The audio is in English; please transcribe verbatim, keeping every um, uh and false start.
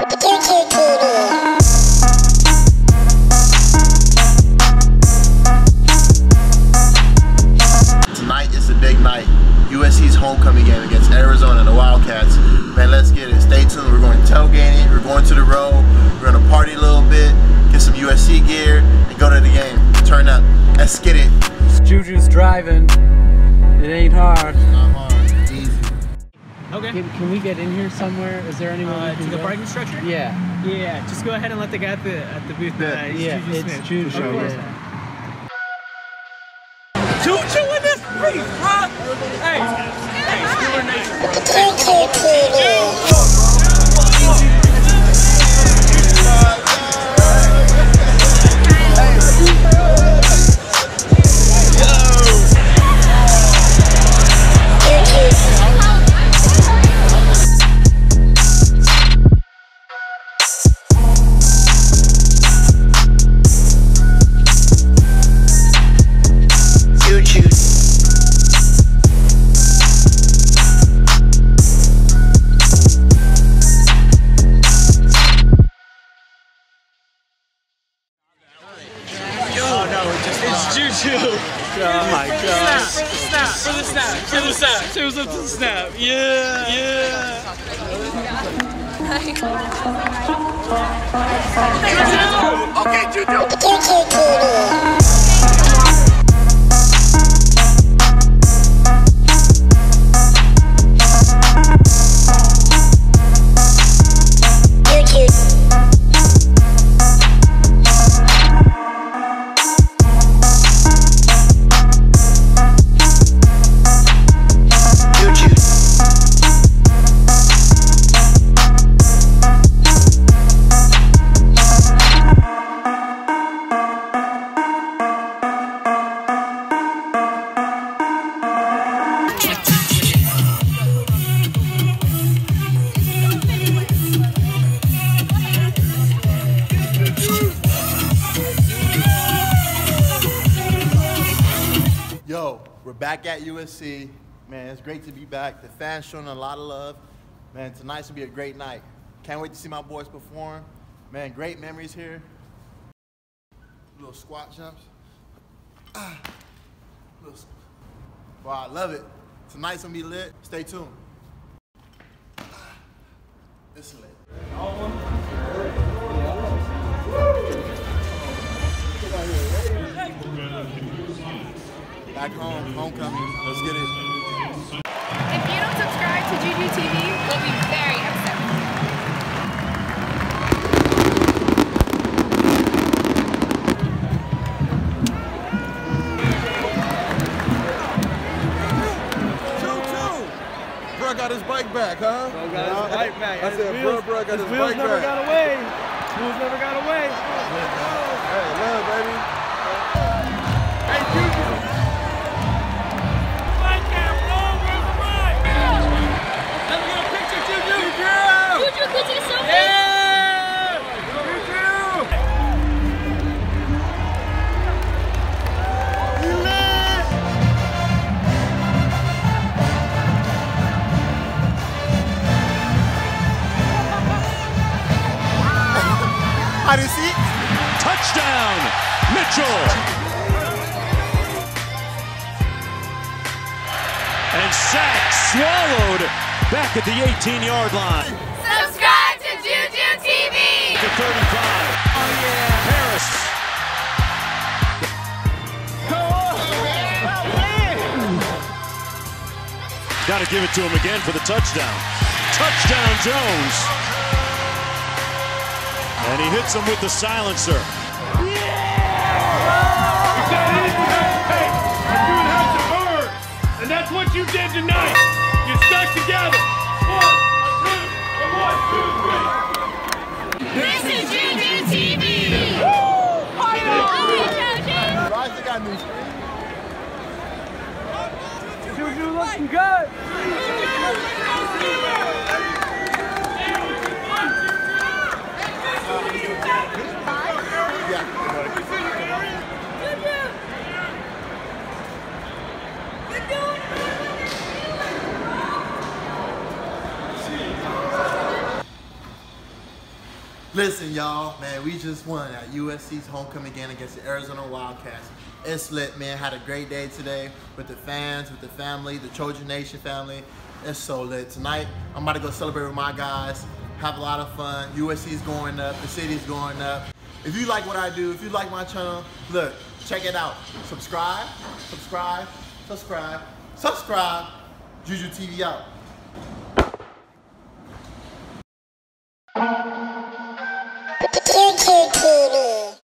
Tonight is a big night. U S C's homecoming game against Arizona and the Wildcats. Man, let's get it. Stay tuned. We're going tailgating. We're going to the road. We're going to party a little bit, get some U S C gear, and go to the game. Turn up. Let's get it. JuJu's driving. It ain't hard. It's not hard. It's easy. Okay. Can, can we get in here somewhere? Is there anyone Uh, we can to the go? parking structure? Yeah. Yeah. Just go ahead and let the guy at the at the booth know. Yeah. that it's Yeah, JuJu it's Smith. JuJu. Of course. Yeah. JuJu in this brief, bro. Hey. Hey, Steeler JuJu. Oh my god. Snap, for the snap, for the snap, shows up to the snap. Yeah, yeah. Okay, JuJu. Yo, we're back at U S C. Man, it's great to be back. The fans showing a lot of love. Man, tonight's gonna be a great night. Can't wait to see my boys perform. Man, great memories here. Little squat jumps. Ah, little, wow, I love it. Tonight's gonna be lit. Stay tuned. Ah, it's lit. Back home, homecoming. Let's get it. If you don't subscribe to JuJu T V, we'll be very upset. Bro got his bike back, huh? Bro got his bike back. I said, bro, bro got his, his bike wheels never back. got away. Wheels never got away. Hey, love, baby. Hey, JuJu. Right there, bro. Where's the right? Let me get a picture, JuJu. JuJu, could you show me? Yeah. JuJu. How do you see? Touchdown, Mitchell. And sack swallowed back at the eighteen yard line. Subscribe to JuJu T V! To thirty-five. Oh yeah. Harris. Got to give it to him again for the touchdown. Touchdown, Jones. And he hits him with the silencer. And that's what you did tonight. You stuck together. One, two, one, two, three. This is JuJu T V! Roger got me. JuJu looking good. Listen, y'all, man, we just won at U S C's homecoming game against the Arizona Wildcats. It's lit, man. Had a great day today with the fans, with the family, the Trojan Nation family. It's so lit. Tonight, I'm about to go celebrate with my guys, have a lot of fun. U S C's going up, the city's going up. If you like what I do, if you like my channel, look, check it out. Subscribe, subscribe, subscribe, subscribe. JuJu T V out. JuJu T V.